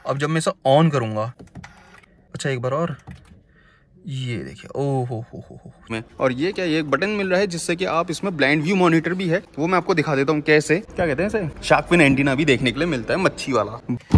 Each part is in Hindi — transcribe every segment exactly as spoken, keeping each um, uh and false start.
अब जब मैं इसे ऑन करूंगा, अच्छा एक बार और, ये देखिए, ओ हो हो हो हो मैं, और ये क्या, ये एक बटन मिल रहा है जिससे कि आप इसमें ब्लाइंड व्यू मॉनिटर भी है, वो मैं आपको दिखा देता हूँ कैसे, क्या कहते हैं इसे, शार्क फिन एंटीना भी देखने के लिए मिलता है, मच्छी वाला।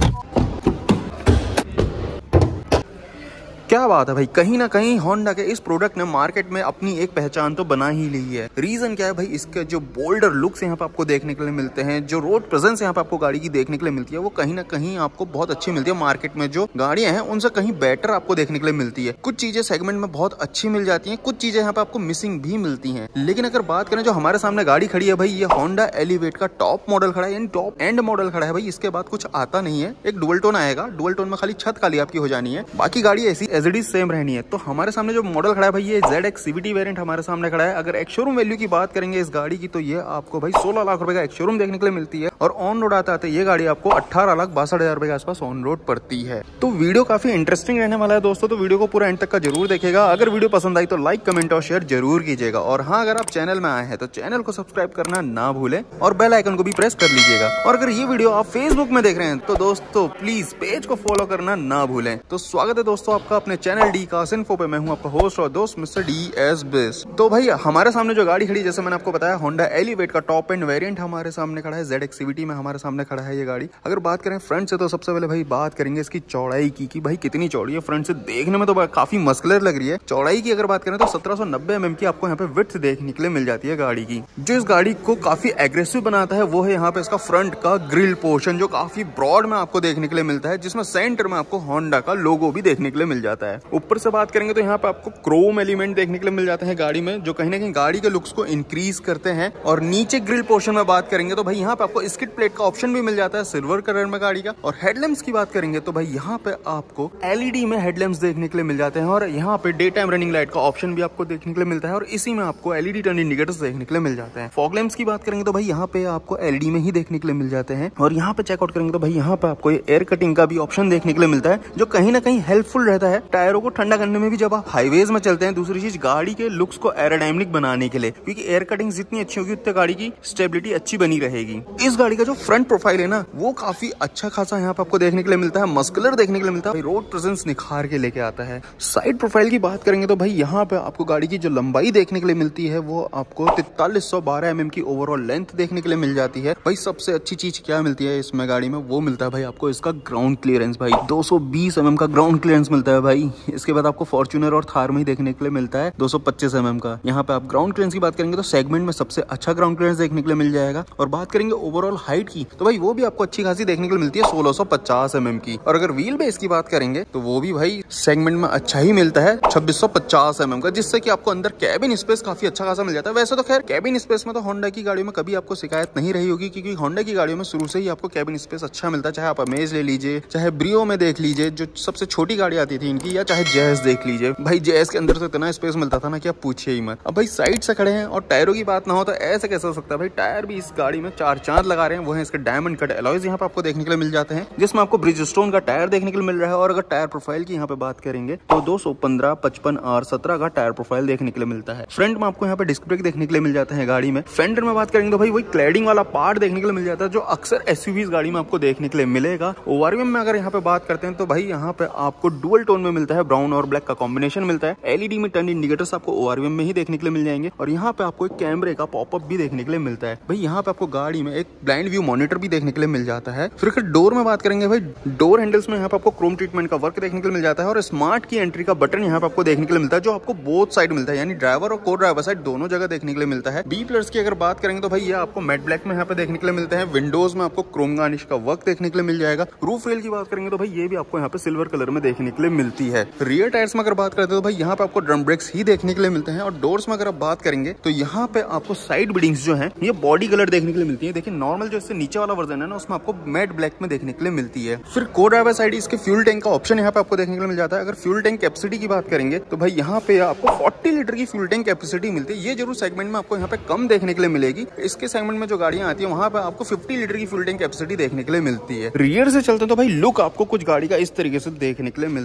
क्या बात है भाई, कहीं ना कहीं होंडा के इस प्रोडक्ट ने मार्केट में अपनी एक पहचान तो बना ही ली है। रीजन क्या है भाई, इसके जो बोल्डर लुक्स यहाँ पे आपको देखने के लिए मिलते हैं, जो रोड प्रेजेंस यहाँ पे आपको गाड़ी की देखने के लिए मिलती है, वो कहीं ना कहीं आपको बहुत अच्छी मिलती है। मार्केट में जो गाड़ियां हैं उनसे कहीं बेटर आपको देखने के लिए मिलती है। कुछ चीजें सेगमेंट में बहुत अच्छी मिल जाती है, कुछ चीजें यहाँ पे आपको मिसिंग भी मिलती है। लेकिन अगर बात करें जो हमारे सामने गाड़ी खड़ी है भाई, ये होंडा एलिवेट का टॉप मॉडल खड़ा है, यानी टॉप एंड मॉडल खड़ा है भाई। इसके बाद कुछ आता नहीं है, एक डुअल टोन आएगा, डुअल टोन में खाली छत खाली आपकी हो जानी है, बाकी गाड़ी ऐसी एज इट इज सेम रहनी है। तो हमारे सामने जो मॉडल खड़ा है भाई, ये Z X C V T variant हमारे सामने खड़ा है। अगर एक शोरूम वैल्यू की बात करेंगे इस गाड़ी की, तो ये आपको भाई सोलह लाख रुपए का एक शोरूम देखने के लिए मिलती है, और ऑन रोड आते आते ये गाड़ी आपको अठारह लाख बासठ हजार रुपए के आसपास ऑन रोड पड़ती है। तो वीडियो काफी इंटरेस्टिंग रहने वाला है दोस्तों, तो वीडियो को पूरा एंड तक का जरूर देखिएगा। अगर वीडियो पसंद आई तो लाइक कमेंट और शेयर जरूर कीजिएगा, और हाँ, अगर आप चैनल में आए हैं तो चैनल को सब्सक्राइब करना ना भूलें, और बेल आइकन को भी प्रेस कर लीजिएगा। और अगर ये वीडियो आप फेसबुक में देख रहे हैं तो दोस्तों प्लीज पेज को फॉलो करना ना भूलें। तो स्वागत है दोस्तों आपका अपने चैनल डी कार्स इन्फो पे। मैं हूं आपका होस्ट और दोस्त मिस्टर डी एस बिस। तो भाई हमारे सामने जो गाड़ी खड़ी, जैसे मैंने आपको बताया, होंडा एलिवेट का टॉप एंड वेरिएंट हमारे सामने खड़ा है, Z X C V T में हमारे सामने खड़ा है ये गाड़ी। अगर बात करें फ्रंट से, तो सबसे पहले भाई बात करेंगे इसकी चौड़ाई की कि भाई कितनी चौड़ी है। फ्रंट से देखने में तो काफी मस्कुलर लग रही है। चौड़ाई की अगर बात करें तो सत्रह सौ नब्बे एम एम की आपको यहाँ पे विड्थ देखने के लिए मिल जाती है गाड़ी की। जो इस गाड़ी को काफी एग्रेसिव बनाता है वो है यहाँ पे इसका फ्रंट का ग्रिल पोर्शन, जो काफी ब्रॉड में आपको देखने के लिए मिलता है, जिसमें सेंटर में आपको होंडा का लोगो भी देखने के लिए मिल जाता है। ऊपर से बात करेंगे तो यहाँ पे आपको क्रोम एलिमेंट देखने के लिए मिल जाते हैं गाड़ी में, जो कहीं ना कहीं गाड़ी के लुक्स को इंक्रीज करते हैं। और नीचे ग्रिल पोर्शन में बात करेंगे तो भाई यहाँ पे आपको स्किड प्लेट का ऑप्शन भी मिल जाता है सिल्वर कलर में गाड़ी का। और हेडलैम्प्स की बात करेंगे तो भाई यहाँ पे आपको एलईडी में हेडलैम्प्स देखने के लिए मिल जाते हैं, और यहाँ पे डे टाइम रनिंग लाइट का ऑप्शन भी आपको देखने के लिए मिलता है, और इसी में आपको एलईडी टर्न इंडिकेटर्स देखने के लिए मिल जाते हैं। फॉग लैंप्स की बात करेंगे तो भाई यहाँ पे आपको एलईडी में ही देखने के लिए मिल जाते हैं। और यहाँ पे चेकआउट करेंगे तो भाई यहाँ पे आपको एयर कटिंग का भी ऑप्शन देखने के लिए मिलता है, जो कहीं ना कहीं हेल्पफुल रहता है टायरों को ठंडा करने में भी जब आप हाईवेज में चलते हैं। दूसरी चीज, गाड़ी के लुक्स को एरोडायनामिक बनाने के लिए, क्योंकि एयर कटिंग जितनी अच्छी होगी उतनी गाड़ी की स्टेबिलिटी अच्छी बनी रहेगी। इस गाड़ी का जो फ्रंट प्रोफाइल है ना, वो काफी अच्छा खासा यहाँ पे आपको देखने के लिए मिलता है, मस्कुलर देखने के लिए मिलता है, रोड प्रेजेंस निखार के लेके आता है। साइड प्रोफाइल की बात करेंगे तो भाई यहाँ पे आपको गाड़ी की जो लंबाई देखने के लिए मिलती है वो आपको तैतालीस सौ बारह एम एम की ओवरऑल लेंथ देखने के लिए मिल जाती है। भाई सबसे अच्छी चीज क्या मिलती है इसमें गाड़ी में, वो मिलता है भाई आपको इसका ग्राउंड क्लियरेंस। भाई दो सौ बीस एम एम का ग्राउंड क्लियरेंस मिलता है भाई। इसके बाद आपको फॉर्च्यूनर और थार में ही देखने के लिए मिलता है दो सौ पच्चीस एम एम का। यहाँ पे आप ग्राउंड क्लियरेंस की बात करेंगे तो सेगमेंट में सबसे अच्छा ग्राउंड क्लियरेंस देखने के लिए मिल जाएगा। और बात करेंगे ओवरऑल हाइट की, तो भाई वो भी आपको अच्छी खासी देखने के लिए मिलती है सोलह सौ पचास एम एम की। और अगर व्हील बेस की बात करेंगे तो वो भी भाई सेगमेंट में अच्छा ही मिलता है छब्बीस सौ पचास एम एम का, जिससे कि आपको अंदर कैबिन स्पेस काफी अच्छा खासा मिल जाता है। वैसे तो खैर कैबिन स्पेस में तो होंडा की गाड़ियों में कभी आपको शिकायत नहीं रही होगी, क्योंकि होंडा की गाड़ियों में शुरू से ही आपको कैबिन स्पेस अच्छा मिलता है। चाहे आप अमेज ले लीजिए, चाहे ब्रियो में देख लीजिए जो सबसे छोटी गाड़ी आती थी इनकी, या चाहे जैज देख लीजिए, भाई जैज के अंदर तो इतना स्पेस मिलता था ना कि आप पूछिए ही मत। अब भाई साइड से खड़े हैं और टायरों की बात ना हो तो ऐसे कैसे हो सकता है भाई, टायर भी इस गाड़ी में चार चांद लगा रहे हैं। वो है इसके डायमंड कट एलॉयज यहाँ पे आपको देखने के लिए मिल जाते हैं, जिसमें आपको ब्रिजस्टोन का टायर देखने के लिए मिल रहा है। और अगर टायर प्रोफाइल की यहाँ पे बात करेंगे तो दो सौ पंद्रह, पचपन और सत्रह का टायर प्रोफाइल देखने के लिए मिलता है। फ्रंट में आपको यहाँ पे डिस्क ब्रेक देखने के लिए मिल जाते हैं गाड़ी में। फेंडर में बात करेंगे तो भाई वही क्लैडिंग वाला पार्ट देखने के लिए मिल जाता है, जो अक्सर एसयूवीज गाड़ी में आपको देखने के लिए मिलेगा। ओआरवीएम में अगर यहाँ पे बात करते हैं तो भाई यहाँ पे आपको डुअल टोन में मिलता है, ब्राउन और ब्लैक का कॉम्बिनेशन मिलता है। एलईडी में टर्न इंडिकेटर्स आपको ओआरवीएम में ही देखने के लिए मिल जाएंगे। और यहाँ पे आपको एक कैमरे का पॉपअप भी देखने के लिए मिलता है। भाई यहाँ पे आपको गाड़ी में एक ब्लाइंड व्यू मॉनिटर भी देखने के लिए मिल जाता है। फिर डोर में बात करेंगे भाई, डोर हैंडल्स में यहाँ पे आपको क्रोम ट्रीटमेंट का वर्क देखने के लिए मिल जाता है, और स्मार्ट की एंट्री का बटन यहाँ पे आपको देखने के लिए मिलता है, जो आपको बोथ साइड मिलता है, यानी ड्राइवर और को ड्राइवर साइड दोनों जगह देखने के लिए मिलता है। बी प्लस की अगर बात करेंगे तो भाई ये आपको मैट ब्लैक में यहाँ पे देखने के लिए मिलते हैं। विंडोज में आपको क्रोम गार्निश का वर्क देखने के लिए मिल जाएगा। रूफ रेल की बात करेंगे तो भाई ये भी आपको यहाँ पे सिल्वर कलर में देखने के लिए मिलती है। रियर टायर्स में अगर बात करते हैं तो भाई यहाँ पे आपको ड्रम ब्रेक्स ही देखने के लिए मिलते हैं। और डोर्स में अगर आप बात करेंगे तो यहाँ पे आपको साइड बिडिंग्स जो है ये बॉडी कलर देखने के लिए मिलती है। देखिए नॉर्मल जो इससे नीचे वाला वर्जन है ना, उसमें आपको मैट ब्लैक में देखने के लिए मिलती है। फिर को ड्राइवर साइड इसके फ्यूल टैंक का ऑप्शन यहाँ पे आपको देखने के लिए मिल जाता है। अगर फ्यूल टैंक कैपेसिटी की बात करेंगे तो भाई यहाँ पे आपको चालीस लीटर की फ्यूल टैंक कैपेसिटी मिलती है। ये जरूर सेगमेंट में आपको यहाँ पे कम देखने के लिए मिलेगी। इसके सेगमेंट में जो गाड़ियां आती है वहां पे आपको पचास लीटर की फ्यूल टैंक कैपेसिटी देखने के लिए मिलती है। रियर से चलते हैं तो भाई लुक आपको कुछ गाड़ी का इस तरीके से देखने के लिए मिलता है। भाई एकदम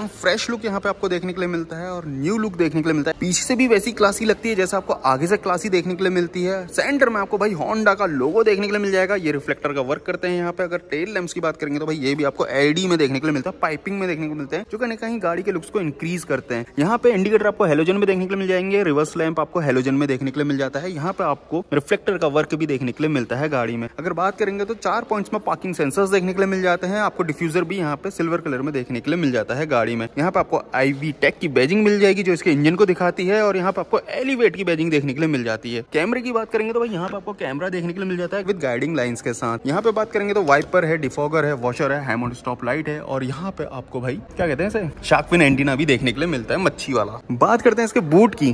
एकदम फ्रेश लुक यहाँ पे आपको देखने के लिए मिलता है और न्यू लुक देखने के लिए मिलता है। पीछे से भी वैसी क्लासी लगती है जैसे आपको आगे से क्लासी देखने के लिए मिलती है। सेंटर में आपको भाई होंडा का लोगो देखने के लिए मिल जाएगा। ये रिफ्लेक्टर का वर्क करते हैं यहाँ पे। अगर टेल लैंप्स की बात करेंगे तो भाई ये भी आपको एलईडी में देखने के लिए मिलता है, पाइपिंग में देखने को मिलते हैं, जो कहीं कहीं गाड़ी के लुक्स को इंक्रीज करते हैं। यहाँ पे इंडिकेटर आपको हेलोजन में देखने के लिए मिल जाएंगे। रिवर्स लैंप आपको हेलोजन में देखने के लिए मिल जाता है। यहाँ पे आपको रिफ्लेक्टर का वर्क भी देखने के लिए मिलता है गाड़ी में। अगर बात करेंगे तो चार पॉइंट्स में पार्किंग सेंसर्स देखने के लिए मिल जाते हैं। आपको डिफ्यूजर भी यहाँ पे सिल्वर कलर में देखने के लिए मिल जाता है गाड़ी में। यहाँ पे आपको आईवी टेक की बैजिंग मिल जाएगी जो इसके इंजन को दिखाती है और यहाँ पे आपको एलिवेट की बैजिंग देखने के लिए मिल जाती है। कैमरे की बात करेंगे तो भाई यहाँ पे आपको कैमरा देखने के लिए मिल जाता है विद गाइडिंग लाइंस के साथ। यहाँ पे बात करेंगे तो वाइपर है, डिफॉगर है, वॉशर है, हैमोड स्टॉप लाइट है और यहाँ पे आपको भाई क्या कहते हैं इसे, शार्क फिन एंटीना भी देखने के लिए मिलता है, मच्छी वाला। बात करते हैं इसके बूट की।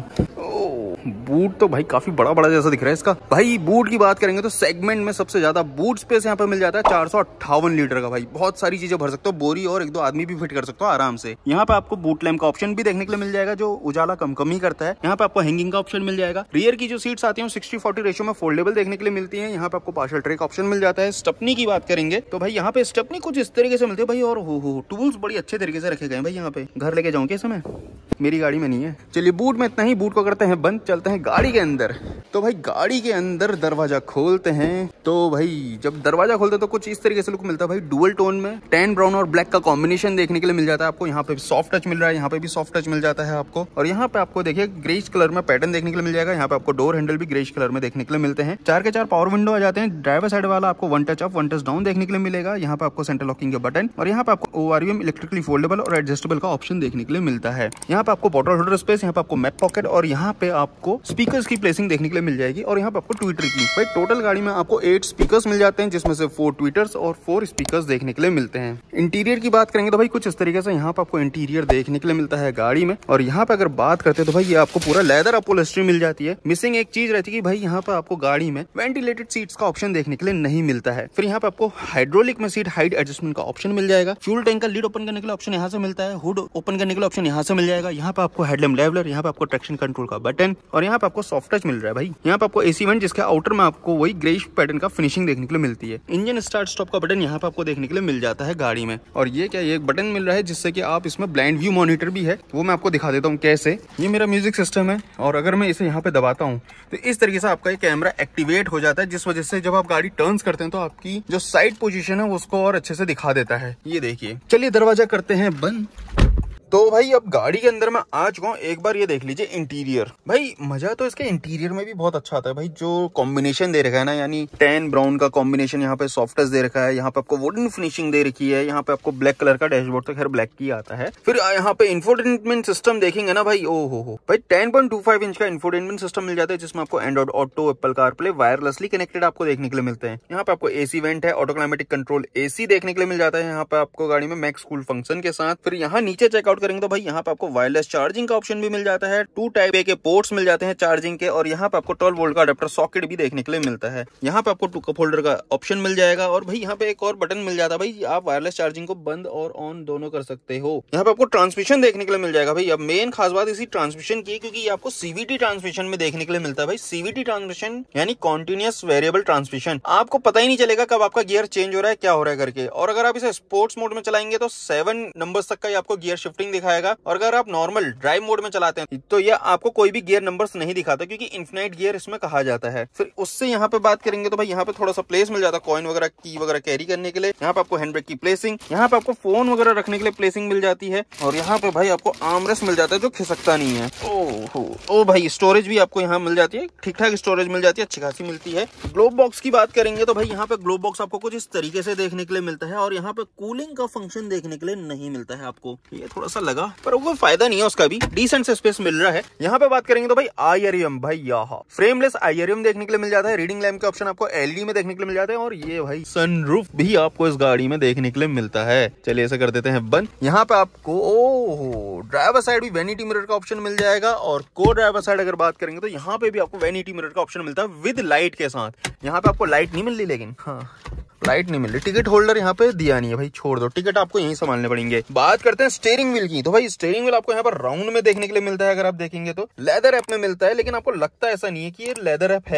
बूट तो भाई काफी बड़ा बड़ा जैसा दिख रहा है इसका। भाई बूट की बात करेंगे तो सेगमेंट में सबसे ज्यादा बूट स्पेस यहाँ पे मिल जाता है चार सौ अट्ठावन लीटर का। भाई बहुत सारी चीजें भर सकते हो, बोरी और एक दो आदमी भी फिट कर सकते हो आराम से। यहाँ पे आपको बूट लैम्प का ऑप्शन भी देखने के लिए मिल जाएगा जो उजाला कम कम ही करता है। यहाँ पे आपको हैंगिंग का ऑप्शन मिल जाएगा। रियर की जो सीट्स आती है सिक्सटी फोर्टी रेशियो में फोल्डेबल देखने के लिए मिलती है। यहाँ पे आपको पार्शल ट्रे का ऑप्शन मिल जाता है। स्टेपनी की बात करेंगे तो भाई यहाँ पे स्टेपनी कुछ इस तरीके से मिलती है भाई, और हो हो टूल्स बड़ी अच्छे तरीके से रखे गए भाई। यहाँ पे घर लेके जाऊँ कैसे मैं, मेरी गाड़ी में नहीं है। चलिए बूट में इतना ही, बूट को करते हैं बंद, चलते हैं गाड़ी के अंदर। तो भाई गाड़ी के अंदर दरवाजा खोलते हैं तो भाई जब दरवाजा खोलते हैं तो कुछ इस तरीके से लुक मिलता है भाई। डुअल टोन में टैन ब्राउन और ब्लैक का कॉम्बिनेशन देखने के लिए मिल जाता है आपको। यहाँ पे सॉफ्ट टच मिल रहा है, यहाँ पे भी सॉफ्ट टच मिल जाता है आपको। और यहाँ पे आपको देखिए ग्रेइश कलर में पैटर्न देखने के लिए मिल जाएगा। यहाँ पे आपको डोर हैंडल भी ग्रेइश कलर में देखने के लिए मिलते हैं। चार के चार पावर विंडो आ जाते हैं। ड्राइवर साइड वाला आपको one touch up one touch down देखने के लिए मिलेगा। यहाँ पे आपको सेंटर लॉकिंग के बटन और यहाँ पे आपको ओआरवीएम इलेक्ट्रिकली फोल्डेबल और एडजस्टेबल का ऑप्शन देखने के लिए मिलता है। यहाँ पे आपको बॉटल होल्डर स्पेस, यहाँ पे आपको मैप पॉकेट और यहाँ पे आपको स्पीकर्स की प्लेसिंग देखने के लिए मिल जाएगी। और यहाँ पे आपको ट्विटर की भाई टोटल गाड़ी में आपको एट स्पीकर्स मिल जाते हैं जिसमें से फोर ट्विटर्स और फोर स्पीकर्स देखने के लिए मिलते हैं। इंटीरियर की बात करेंगे तो भाई कुछ इस तरीके से यहाँ पे आपको इंटीरियर देखने के लिए मिलता है गाड़ी में। और यहाँ पे अगर बात करते हैं तो भाई ये आपको पूरा लेदर अपहोल्स्ट्री मिल जाती है। मिसिंग एक चीज रहती है कि भाई यहाँ पे आपको गाड़ी में वेंटिलेटेड सीट्स का ऑप्शन देखने के लिए नहीं मिलता है। फिर यहाँ पे आपको हाइड्रोलिक में सीट हाइट एडजस्टमेंट का ऑप्शन मिल जाएगा। फ्यूल टैंक का लीड ओपन करने के लिए ऑप्शन यहाँ से मिलता है। हुड ओपन करने के लिए ऑप्शन यहाँ से मिल जाएगा। यहाँ पे आपको हेडलैम्प लेवलर, यहाँ पे आपको ट्रैक्शन कंट्रोल का बटन और यहाँ पे आपको सॉफ्ट टच मिल रहा है भाई। यहाँ पे आपको एसी वेंट जिसके आउटर में आपको वही ग्रेइश पैटर्न का फिनिशिंग देखने के लिए मिलती है। इंजन स्टार्ट स्टॉप का बटन यहाँ पे आपको देखने के लिए मिल जाता है गाड़ी में। और ये क्या, ये एक बटन मिल रहा है जिससे कि आप इसमें ब्लाइंड व्यू मॉनिटर भी है, वो मैं आपको दिखा देता हूँ कैसे। ये मेरा म्यूजिक सिस्टम है और अगर मैं इसे यहाँ पे दबाता हूँ तो इस तरीके से आपका ये कैमरा एक्टिवेट हो जाता है, जिस वजह से जब आप गाड़ी टर्न्स करते हैं तो आपकी जो साइड पोजीशन है उसको और अच्छे से दिखा देता है। ये देखिए। चलिए दरवाजा करते हैं बंद। तो भाई अब गाड़ी के अंदर मैं आ चुका हूँ। एक बार ये देख लीजिए इंटीरियर। भाई मजा तो इसके इंटीरियर में भी बहुत अच्छा आता है भाई। जो कॉम्बिनेशन दे रखा है ना, यानी टैन ब्राउन का कॉम्बिनेशन, यहाँ पे सॉफ्ट टच दे रखा है, यहाँ पे आपको वुडन फिनिशिंग दे रखी है, यहाँ पे आपको ब्लैक कलर का डैशबोर्ड तो खैर ब्लैक की आता है। फिर यहाँ पे इंफोटेनमेंट सिस्टम देखेंगे ना भाई, ओ हो हो भाई ten point two five inch का इंफोटेनमेंट सिस्टम मिल जाता है जिसमें आपको Android Auto, Apple CarPlay wirelessly connected आपको देखने के लिए मिलते हैं। यहाँ पे आपको एसी वेंट है, ऑटो क्लाइमेटिक कंट्रोल एसी देखने के लिए मिल जाता है यहाँ पे आपको गाड़ी में मैक्स कूल फंक्शन के साथ। फिर यहाँ नीचे चेकआउट करेंगे तो भाई यहाँ पे आपको वायरलेस चार्जिंग का ऑप्शन भी मिल जाता है। टू टाइप ए के पोर्ट्स मिल जाते हैं चार्जिंग के और यहाँ पे आपको ट्वेल्व वोल्ट का अडेप्टर सॉकेट भी देखने के लिए मिलता है। यहाँ पे आपको टू कप होल्डर का ऑप्शन मिल जाएगा और भाई यहाँ पे एक और बटन मिल जाता है भाई, आप वायरलेस चार्जिंग को बंद और ऑन दोनों कर सकते हो। यहाँ पे आपको ट्रांसमिशन देखने के लिए मिल जाएगा भाई। अब मेन खास बात इसी ट्रांसमिशन की, क्योंकि ये आपको सीवीटी ट्रांसमिशन में देखने के लिए मिलता है भाई। सीवीटी ट्रांसमिशन यानी कॉन्टिन्यूअस वेरिएबल ट्रांसमिशन। आपको पता ही नहीं चलेगा कब आपका गियर चेंज हो रहा है, क्या हो रहा है करके। और अगर आप इसे स्पोर्ट्स मोड में चलाएंगे तो सेवन नंबर्स तक का आपको गियर शिफ्टिंग दिखाएगा और अगर आप नॉर्मल ड्राइव मोड में चलाते हैं तो ये आपको कोई भी गियर नंबर्स नहीं दिखाता, क्योंकि इन्फिनाइट गियर इसमें कहा जाता है। फिर उससे यहाँ पे बात करेंगे तो भाई यहाँ पे थोड़ा सा प्लेस मिल जाता है कॉइन वगैरह, की वगैरह कैरी करने के लिए। यहाँ पे आपको हैंड ब्रेक की प्लेसिंग, यहाँ पे आपको फोन वगैरह रखने के लिए प्लेसिंग मिल जाती है और यहाँ पे भाई आपको आर्मरेस्ट मिल जाता है जो खिसकता नहीं है। ओहो ओ भाई स्टोरेज भी आपको यहाँ मिल जाती है, ठीक ठाक स्टोरेज मिल जाती है, अच्छी खासी मिलती है। ग्लोब बॉक्स की बात करेंगे तो भाई यहाँ पे ग्लोब बॉक्स आपको कुछ इस तरीके से देखने के लिए मिलता है और यहाँ पे कूलिंग का फंक्शन देखने के लिए नहीं मिलता है आपको। ये थोड़ा सा लगा पर वो फायदा नहीं है उसका, भी डिसेंट से स्पेस मिल रहा है। यहाँ पे बात करेंगे तो भाई आईआरएम, भाई यहाँ फ्रेमलेस आईआरएम देखने के लिए मिल जाता है। रीडिंग लैम्प के ऑप्शन आपको एलईडी में देखने के लिए मिल जाते हैं और ये भाई सनरूफ भी आपको इस गाड़ी में देखने के लिए मिलता है। चलिए ऐसा कर देते हैं बंद। यहाँ पे आपको ओहो ड्राइवर साइड भी वैनिटी मिरर का ऑप्शन मिल जाएगा और को ड्राइवर साइड अगर बात करेंगे तो यहाँ पे भी आपको वैनिटी मिरर का ऑप्शन मिलता है विद लाइट के साथ। यहाँ पे आपको लाइट नहीं मिल रही, लेकिन हाँ लाइट नहीं मिल रही। टिकट होल्डर यहाँ पे दिया नहीं है भाई, छोड़ दो, टिकट आपको यहीं संभालने पड़ेंगे। बात करते हैं स्टीयरिंग व्हील की, तो भाई स्टीयरिंग व्हील आपको यहाँ पर राउंड में देखने के लिए मिलता है। अगर आप देखेंगे तो लेदर रैप में मिलता है, लेकिन आपको लगता ऐसा नहीं है कि ये लेदर रैप है।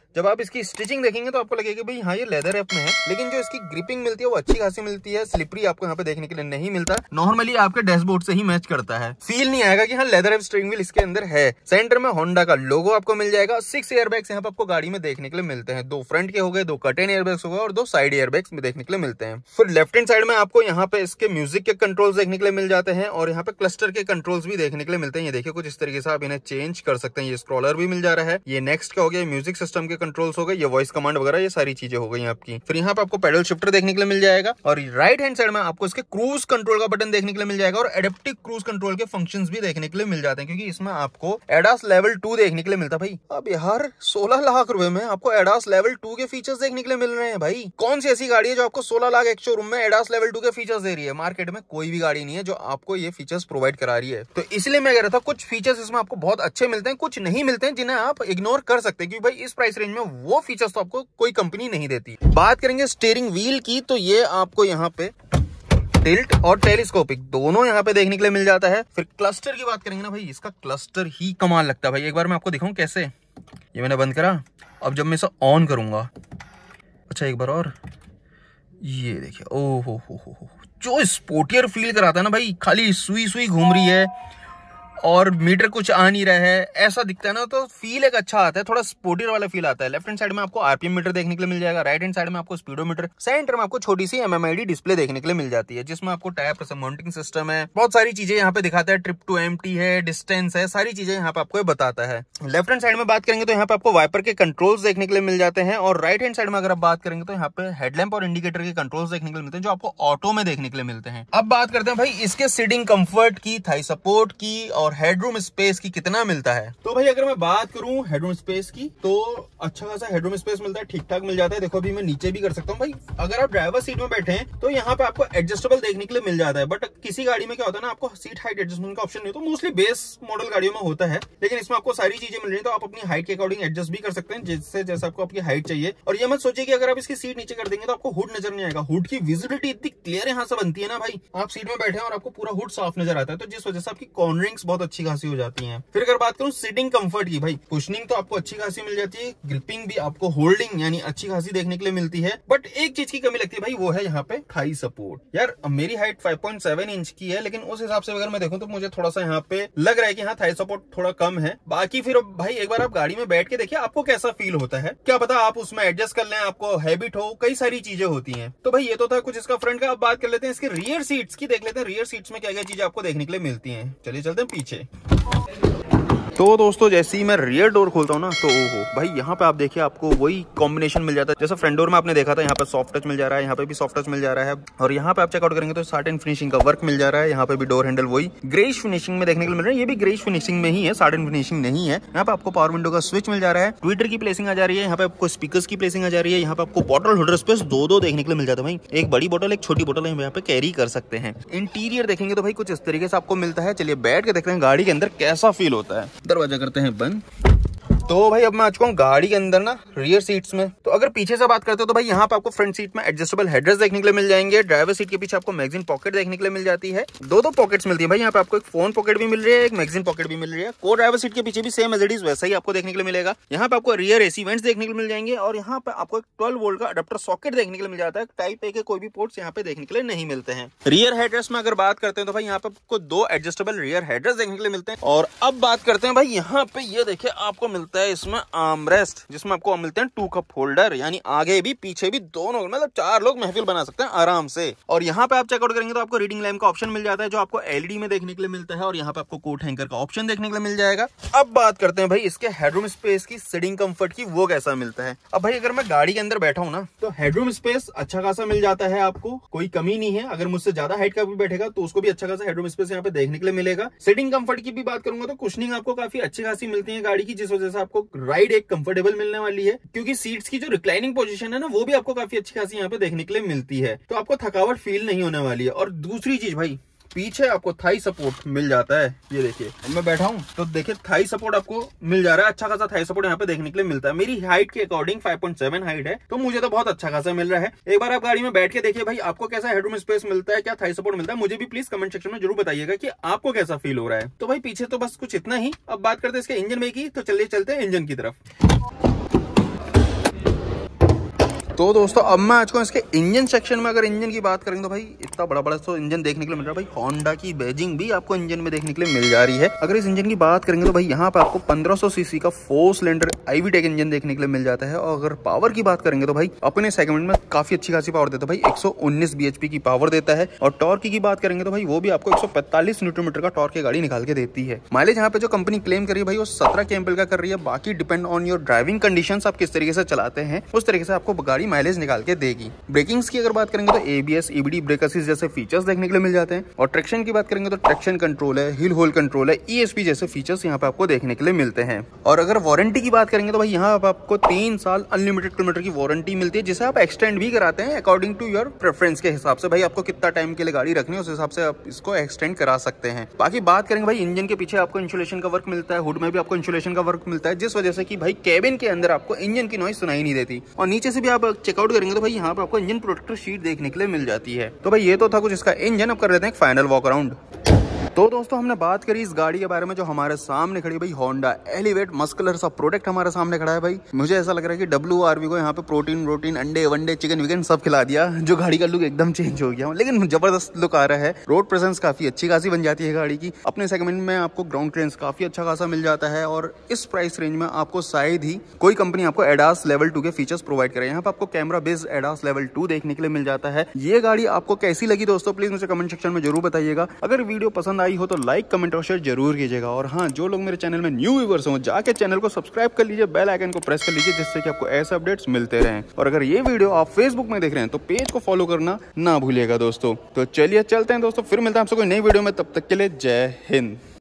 जब आप इसकी स्टिचिंग देखेंगे तो आपको लगेगा भाई हाँ ये लेदर रैप में है, लेकिन जो इसकी ग्रिपिंग मिलती है वो अच्छी खासी मिलती है। स्लिपरी आपको यहाँ पे देखने के लिए नहीं मिलता, नॉर्मली आपके डैशबोर्ड से ही मैच करता है। फील नहीं आएगा कि हाँ लेदर रैप स्टीयरिंग व्हील इसके अंदर है। सेंटर में होंडा का लोगो आपको मिल जाएगा। सिक्स एयरबैग्स यहाँ पे आपको गाड़ी में देखने के लिए मिलते हैं। दो फ्रंट के हो गए, दो कर्टेन एयरबैग्स हो गए और दो साइड एयरबैग्स में देखने के लिए मिलते हैं। फिर लेफ्ट हैंड साइड में आपको यहाँ पे इसके म्यूजिक के कंट्रोल्स देखने के लिए मिल जाते हैं और यहाँ पे क्लस्टर के कंट्रोल्स भी देखने के लिए मिलते हैं। ये देखिए कुछ इस तरीके से आप इन्हें चेंज कर सकते हैं। ये स्क्रॉलर भी मिल जा रहा है। ये नेक्स्ट का हो गया, म्यूजिक सिस्टम के कंट्रोल्स हो गए, ये वॉइस कमांड वगैरह ये सारी चीजें हो गई आपकी। फिर यहाँ पे आपको पेडल शिफ्टर देखने के लिए मिल जाएगा और राइट हैंड साइड में आपको इसके क्रूज कंट्रोल का बटन देखने के लिए मिल जाएगा और एडेप्टिव क्रूज कंट्रोल के फंक्शंस भी देखने के लिए मिल जाते हैं, क्योंकि इसमें आपको एडास लेवल टू देखने के लिए मिलता है। भाई अब यार सोलह लाख रुपए में आपको एडास लेवल टू के फीचर्स देखने के लिए मिल रहे हैं। भाई कौन सी ऐसी गाड़ी है जो आपको सोलह लाख एक शोरूम में एडास लेवल टू के फीचर्स दे रही है? मार्केट में कोई भी गाड़ी नहीं है जो आपको ये फीचर्स प्रोवाइड करा रही है। तो इसलिए मैं कह रहा था कुछ फीचर्स इसमें आपको बहुत अच्छे मिलते हैं, कुछ नहीं मिलते हैं जिन्हें आप इग्नोर कर सकते हैं, क्योंकि भाई इस प्राइस रेंज में वो फीचर्स तो आपको कोई कंपनी नहीं देती। बात करेंगे स्टीयरिंग व्हील की, तो ये आपको यहाँ पे टिल्ट और टेलीस्कोपिक दोनों यहाँ पे देखने के लिए मिल जाता है। फिर क्लस्टर की बात करेंगे ना भाई, इसका क्लस्टर ही कमाल लगता है। भाई एक बार मैं आपको दिखाऊं कैसे। ये मैंने बंद करा, अब जब मैं इसे ऑन करूंगा, अच्छा एक बार और, ये देखिए ओ हो हो हो जो स्पोर्टियर फील कराता है ना भाई। खाली सुई सुई घूम रही है और मीटर कुछ आ नहीं रहा है, ऐसा दिखता है ना, तो फील एक अच्छा आता है, थोड़ा स्पोर्टियर वाला फील आता है। लेफ्ट हैंड साइड में आपको आरपीएम मीटर देखने के लिए मिल जाएगा, राइट हैंड साइड में आपको स्पीडोमीटर, सेंटर में आपको छोटी सी एमएमआईडी डिस्प्ले देखने के लिए मिल जाती है, जिसमें आपको टायर प्रेशर माउंटिंग सिस्टम है, बहुत सारी चीजें यहाँ पे दिखाता है, ट्रिप टू एम्प्टी है, डिस्टेंस है, सारी चीजें यहाँ पे आपको बताता है। लेफ्ट हैंड साइड में बात करेंगे तो यहाँ पे आपको वाइपर के कंट्रोल्स देखने के लिए मिल जाते हैं और राइट हैंड साइड में अगर आप बात करेंगे तो यहाँ पे हेडलैम्प और इंडिकेटर के कंट्रोल्स देखने के लिए मिलते हैं, जो आपको ऑटो में देखने के लिए मिलते हैं। अब बात करते हैं भाई इसके सीटिंग कंफर्ट की, थाई सपोर्ट की और हेडरूम स्पेस की कितना मिलता है। तो भाई अगर मैं बात करूं हेडरूम स्पेस की, तो अच्छा खासा हेडरूम स्पेस मिलता है, ठीक ठाक मिल जाता है। देखो अभी मैं नीचे भी कर सकता हूं। भाई अगर आप ड्राइवर सीट में बैठे हैं तो यहाँ पे आपको एडजस्टेबल देखने के लिए मिल जाता है, बट किसी गाड़ी में क्या होता है ना, आपको सीट हाइट एडजस्टमेंट का ऑप्शन नहीं होता। मोस्टली बेस मॉडल गाड़ियों में होता है, लेकिन इसमें आपको सारी चीजें मिल रही है, तो आप अपनी हाइट के अकॉर्डिंग एडजस्ट भी कर सकते हैं, जिससे जैसे आपको आपकी हाइट चाहिए। और ये मत सोचिए कि अगर आप इसकी सीट नीचे कर देंगे तो आपको हुड नजर नहीं आएगा। हुड की विजिबिलिटी इतनी क्लियर यहाँ से बनती है ना भाई, आप सीट में बैठे हैं और आपको पूरा हुड साफ नजर आता है, तो जिस वजह से आपकी कॉर्नरिंग्स बहुत अच्छी खासी हो जाती है। फिर अगर बात करूं सीटिंग कंफर्ट की, भाई कुशनिंग तो आपको अच्छी खासी मिल जाती है, ग्रिपिंग भी आपको, होल्डिंग यानी अच्छी खासी देखने के लिए मिलती है, बट एक चीज की कमी लगती है भाई, वो है यहाँ पे थाई सपोर्ट। यार मेरी height five point seven inch की है, लेकिन उस हिसाब से अगर मैं देखूं तो मुझे थोड़ा सा यहाँ पे लग रहा है कि हाँ थाई सपोर्ट थोड़ा कम है। बाकी फिर भाई एक बार आप गाड़ी में बैठ के देखिए आपको कैसा फील होता है, क्या पता आप उसमें एडजस्ट कर लें, आपको हैबिट हो, कई सारी चीजें होती है। तो भाई ये तो था कुछ इसका फ्रंट का। अब बात कर लेते हैं इसके रियर सीट्स की, देख लेते हैं रियर सीट्स में क्या क्या चीजें आपको देखने के लिए मिलती है। चलिए चलते हैं पीछे। तो दोस्तों जैसे ही मैं रियर डोर खोलता हूँ ना, तो ओहो भाई यहाँ पे आप देखिए आपको वही कॉम्बिनेशन मिल जाता है जैसा फ्रंट डोर में आपने देखा था। यहाँ पे सॉफ्ट टच मिल जा रहा है, यहाँ पे भी सॉफ्ट टच मिल जा रहा है, और यहाँ पे आप चेकआउट करेंगे तो सार्टेन फिनिशिंग का वर्क मिल जा रहा है। यहाँ पे भी डोर हैंडल वही ग्रेइश फिनिशिंग में देखने को मिल रहा है, ये भी ग्रेइश फिनिशिंग में ही है, सार्टेन फिनिशिंग नहीं है। यहाँ पे आपको पावर विंडो का स्विच मिल जा रहा है, ट्विटर की प्लेसिंग आ जा रही है, यहाँ पे आपको स्पीकर्स की प्लेसिंग आ जा रही है, यहाँ पे आपको बॉटल होल्डर स्पेस दो दो देखने के लिए मिल जाता है। भाई एक बड़ी बोतल एक छोटी बोतल यहाँ पे कैरी कर सकते हैं। इंटीरियर देखेंगे तो भाई कुछ इस तरीके से आपको मिलता है। चलिए बैठ के देखते हैं गाड़ी के अंदर कैसा फील होता है। दरवाजा करते हैं बंद। तो भाई अब मैं आ चुका हूँ गाड़ी के अंदर ना रियर सीट्स में। तो अगर पीछे से बात करते हो तो भाई यहाँ पे आपको फ्रंट सीट में एडजस्टेबल हेडरेस्ट देखने के लिए मिल जाएंगे। ड्राइवर सीट के पीछे आपको मैगजीन पॉकेट देखने के लिए मिल जाती है, दो दो पॉकेट्स मिलती है भाई। यहाँ पे आपको एक फोन पॉकेट भी मिल रही है, एक मैगजीन पॉकेट भी मिल रही है। को ड्राइवर सीट के पीछे भी सेम एज इट इज वैसा ही आपको देखने के लिए मिलेगा। यहाँ पे आपको रियर एसी वेंट्स देखने के लिए मिल जाएंगे और यहाँ पे आपको एक ट्वेल्व वोल्ट का अडेप्टर सॉकेट देखने के लिए मिल जाता है। टाइप ए के कोई भी पोर्ट्स यहाँ पे देखने के लिए नहीं मिलते हैं। रियर हेडरेस्ट में अगर बात करते हैं तो भाई यहाँ पे आपको दो एडजस्टेबल रियर हेडरेस्ट देखने के लिए मिलते हैं। और अब बात करते हैं भाई यहाँ पे ये देखिए आपको मिलता है इसमें आर्मरेस्ट, जिसमें आपको मिलते हैं टू कप होल्डर, यानी आगे भी पीछे भी दोनों, मतलब चार लोग महफिल बना सकते हैं आराम से। और यहाँ पे आप चेकआउट करेंगे तो आपको रीडिंग लैम्प का ऑप्शन मिल जाता है, जो आपको एलईडी में देखने के लिए मिलता है, और यहाँ पे आपको कोट हैंगर का ऑप्शन देखने के लिए मिल जाएगा। अब बात करते हैं भाई इसके हेडरूम स्पेस की, सीटिंग कंफर्ट की, वो कैसा मिलता है। अब भाई अगर मैं गाड़ी के अंदर बैठा हूँ ना, तो हेडरूम स्पेस अच्छा खासा मिल जाता है, आपको कोई कमी नहीं है। अगर मुझसे ज्यादा हाइट का भी बैठेगा तो उसको भी अच्छा खासा हेडरूम स्पेस यहाँ पे देखने के लिए मिलेगा। सीटिंग कंफर्ट की भी बात करूंगा तो कुशनिंग आपको काफी अच्छी खासी मिलती है गाड़ी की, जिस वजह से आपको राइड एक कंफर्टेबल मिलने वाली है, क्योंकि सीट्स की जो रिक्लाइनिंग पोजीशन है ना, वो भी आपको काफी अच्छी खासी यहाँ पे देखने के लिए मिलती है, तो आपको थकावट फील नहीं होने वाली है। और दूसरी चीज भाई, पीछे आपको थाई सपोर्ट मिल जाता है। ये देखिए मैं बैठा हूं तो देखिए थाई सपोर्ट आपको मिल जा रहा है, अच्छा खासा थाई सपोर्ट यहाँ पे देखने के लिए मिलता है। मेरी हाइट के according five point seven height है, तो मुझे तो बहुत अच्छा खासा मिल रहा है। एक बार आप गाड़ी में बैठ के देखिए भाई आपको कैसा हेडरूम स्पेस मिलता है, क्या थाई सपोर्ट मिलता है, मुझे भी प्लीज कमेंट सेक्शन में जरूर बताइएगा कि आपको कैसा फील हो रहा है। तो भाई पीछे तो बस कुछ इतना ही। अब बात करते हैं इसके इंजन में की, तो चलिए चलते हैं इंजन की तरफ। तो दोस्तों अब मैं आज को इसके इंजन सेक्शन में, अगर इंजन की बात करेंगे तो भाई इतना बड़ा बड़ा तो इंजन देखने के लिए मिल रहा है। भाई होंडा की बैजिंग भी आपको इंजन में देखने के लिए मिल जा रही है। अगर इस इंजन की बात करेंगे तो भाई यहाँ पे आपको पंद्रह सौ सीसी का फोर सिलेंडर आईवीटेक इंजन देखने के लिए मिल जाता है। और अगर पावर की बात करेंगे तो भाई अपने सेगमेंट में काफी अच्छी खासी पावर देता है भाई, एक सौ उन्नीस बीएचपी की पावर देता है। और टॉर्क की बात करेंगे तो भाई वो भी आपको एक सौ पैंतालीस न्यूटन मीटर का टॉर्क की गाड़ी निकाल के देती है। माइलेज यहाँ पे जो कंपनी क्लेम कर रही है भाई वो सत्रह केएमपीएल का कर रही है। बाकी depend on your driving conditions, आप किस तरीके से चलाते हैं उस तरीके से आपको गाड़ी माइलेज निकाल के देगी। ब्रेकिंग्स की अगर बात करेंगे तो एबीएस, ईबीडी, ब्रेक असिस्ट जैसे फीचर्स देखने के लिए मिल जाते हैं। और ट्रैक्शन की बात करेंगे तो ट्रैक्शन कंट्रोल है, हिल होल्ड कंट्रोल है, ईएसपी जैसे फीचर्स यहाँ पे आपको देखने के लिए मिलते हैं। और अगर वारंटी की बात करेंगे तो भाई यहाँ पे आपको तीन साल अनलिमिटेड किलोमीटर की वारंटी मिलती है, जिसे आप एक्सटेंड भी कराते हैं अकॉर्डिंग टू योर प्रेफरेंस के हिसाब से। भाई आपको कितना टाइम के लिए गाड़ी रखनी है उस हिसाब से आप इसको एक्सटेंड करा सकते हैं। बाकी बात करेंगे भाई इंजन के पीछे आपको इंसुलेशन का वर्क मिलता है, हुड में भी आपको इंसुलेशन का वर्क मिलता है, जिस वजह से कि भाई केबिन के अंदर आपको इंजन की नॉइज सुनाई नहीं देती। और नीचे से भी आप चेकआउट करेंगे तो भाई यहाँ पे आपको इंजन प्रोटेक्टर शीट देखने के लिए मिल जाती है। तो भाई ये तो था कुछ इसका इंजन। अब कर लेते हैं एक फाइनल वॉक अराउंड। तो दोस्तों हमने बात करी इस गाड़ी के बारे में जो हमारे सामने खड़ी भाई होंडा एलिवेट मस्कुलर सा प्रोडक्ट हमारे सामने खड़ा है। भाई मुझे ऐसा लग रहा है कि डब्ल्यू आर वी को यहाँ पे प्रोटीन प्रोटीन अंडे वंडे चिकन विकन सब खिला दिया, जो गाड़ी का लुक एकदम चेंज हो गया। लेकिन जबरदस्त लुक आ रहा है। रोड प्रेजेंस काफी अच्छी खासी बन जाती है गाड़ी की। अपने सेगमेंट में आपको ग्राउंड क्लियरेंस काफी अच्छा खासा मिल जाता है। और इस प्राइस रेंज में आपको शायद ही कोई कंपनी आपको एडास लेवल टू के फीचर्स प्रोवाइड करे। यहाँ पे आपको camera based ADAS level two देखने के लिए मिल जाता है। ये गाड़ी आपको कैसी लगी दोस्तों प्लीज मुझे कमेंट सेक्शन में जरूर बताइएगा। अगर वीडियो पसंद आई हो तो लाइक कमेंट और शेयर जरूर कीजिएगा। और हाँ, जो लोग मेरे चैनल में न्यू व्यूअर्स हो जाके चैनल को सब्सक्राइब कर लीजिए, बेल आइकन को प्रेस कर लीजिए, जिससे कि आपको ऐसे अपडेट्स मिलते रहें। और अगर ये वीडियो आप फेसबुक में देख रहे हैं तो पेज को फॉलो करना ना भूलिएगा दोस्तों। तो चलिए चलते हैं दोस्तों, फिर मिलते हैं आपसे कोई नई वीडियो में। तब तक के लिए जय हिंद।